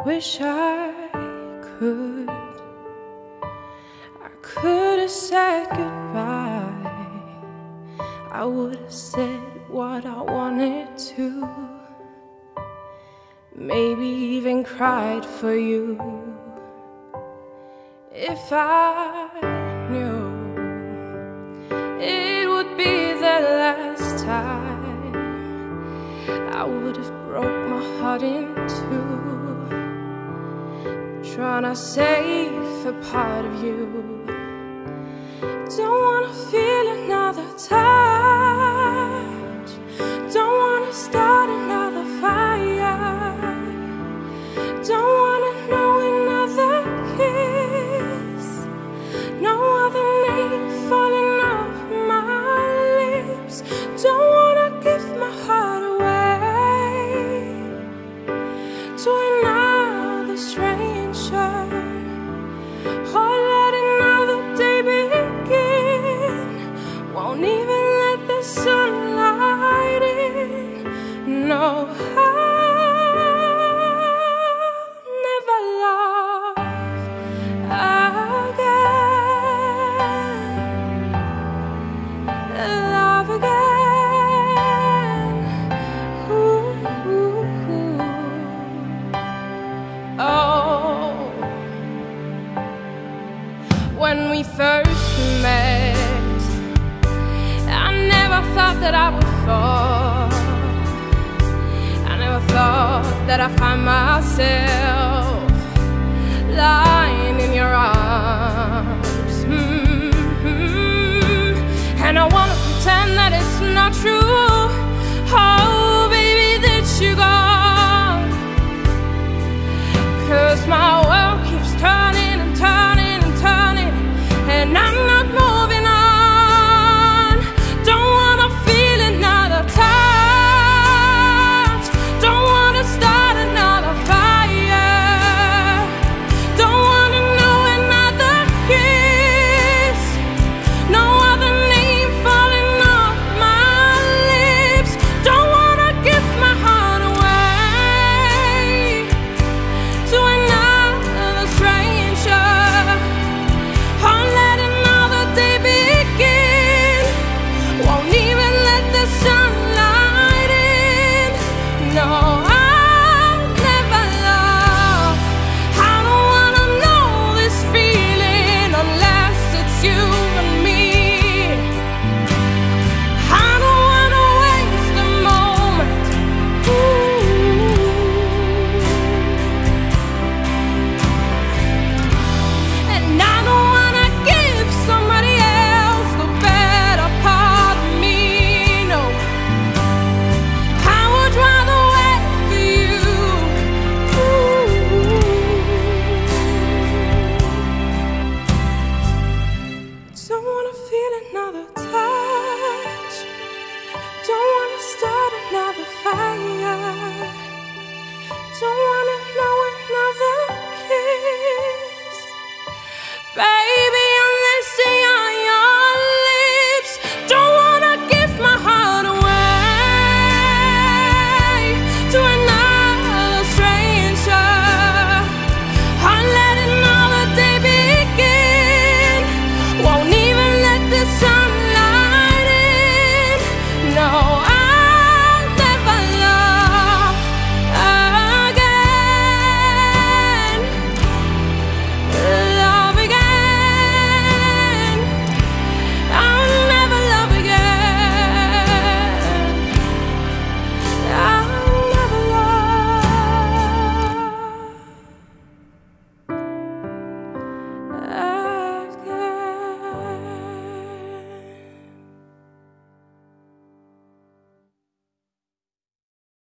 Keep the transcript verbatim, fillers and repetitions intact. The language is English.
Wish I could, I could have said goodbye. I would have said what I wanted to, maybe even cried for you. If I knew it would be the last time, I would have broke my heart in two, trying to save a part of you. Don't wanna feel another touch, don't wanna start another fire, don't wanna know another kiss, no other name falling off my lips. Don't wanna give my heart away to another stranger, or let another day begin. Won't even let the sunlight in. No, I'll never love again, love again. Ooh, ooh, ooh. Oh, when we first met, I never thought that I would fall. I never thought that I'd find myself